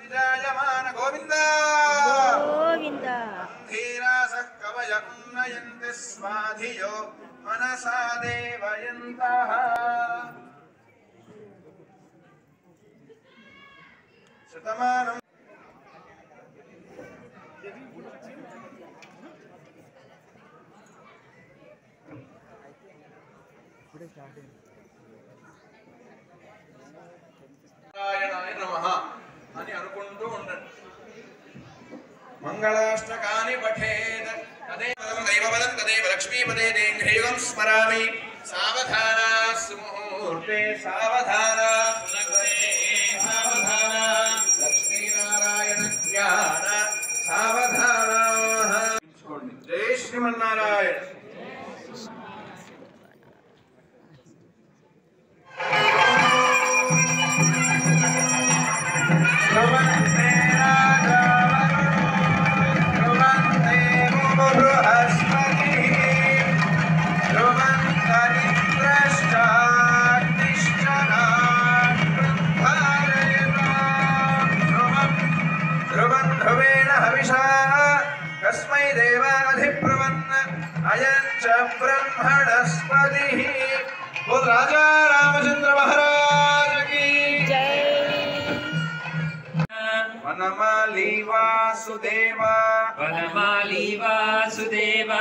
विराजमान गोविंद गोविंद धीरासः कवय उन्नयन्ति स्वाधियो मनसा देवयन्तः शतमानं नारायणाय नमः అని అనుకుంటూ ఉండండి. మంగళాష్టకాని పఠేత్ తదేవ దైవబలం తదేవ లక్ష్మీపదే దేంఘ్రీవం స్మరామి సావధాన సుముహూర్తే సావధాన సావధాన లక్ష్మీనారాయణ జ్ఞాన సావధాన. జై శ్రీమన్నారాయణ. कस्मै देवाधिप्रवन्न अयं च ब्रह्मणस्पतिः. बोल राजा रामचंद्र महाराज की जय. वनमाली वासुदेवा वनमाली वासुदेवा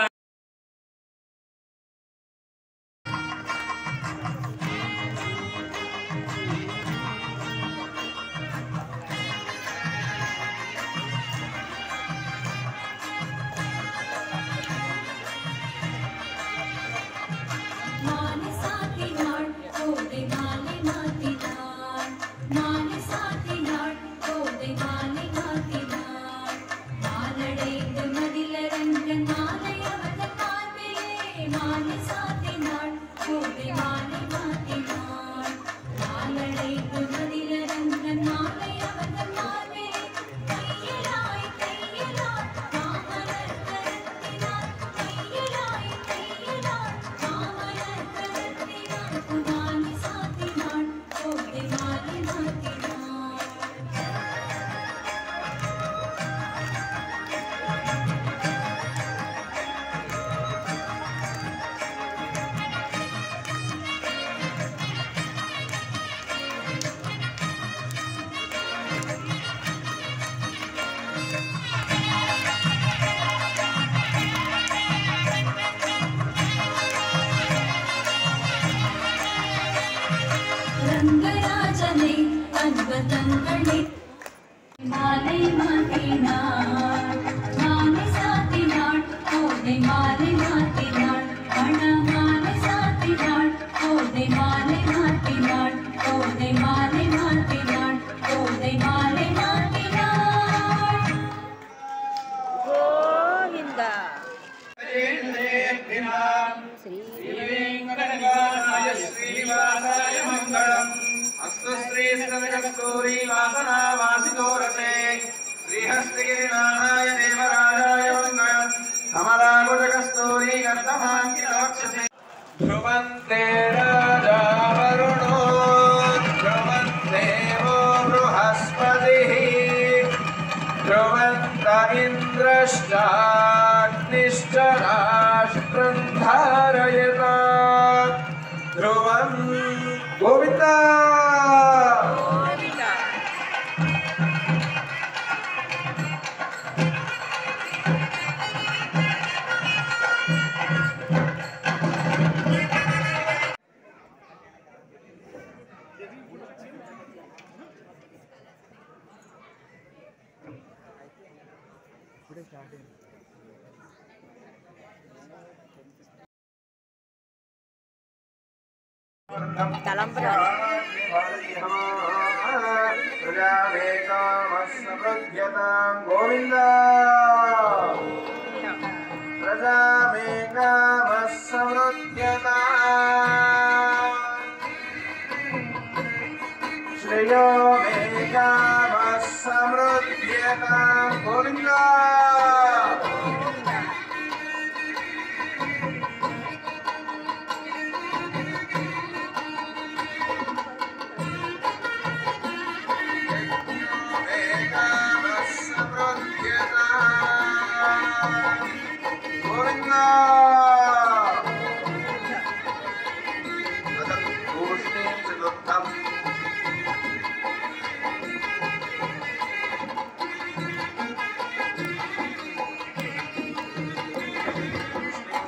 रंगराजने अद्भुतंगणे माले मातीनाड माने सातीनाड ओदे माले मातीनाड अण माने सातीनाड ओदे माले मातीनाड ओदे माले मातीनाड ओदे माले मातीनाड. गोविंद श्रीवासाय मंगलम अस्तु श्री कस्तूरी वासना वासितोरसे श्रीहस्तिगिरिनाथाय देवराजाय मंगलम कमलाकुट कस्तूरी गर्दमांकितवक्षसे. ध्रुवन्ते राजा वरुणो ध्रुवन्देवो बृहस्पतिः ध्रुवन्त इन्द्रश्चाग्निश्च राष्ट्रं धारयताम्. ध्रुवं गोविंद गोविंद तलंबराలు गोविंद प्रजा में कामः समृद्ध्यताम् श्रेयो में कामः समृद्ध्यताम्. गोविंद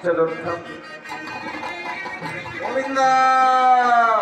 चतुर्थम गोविंदा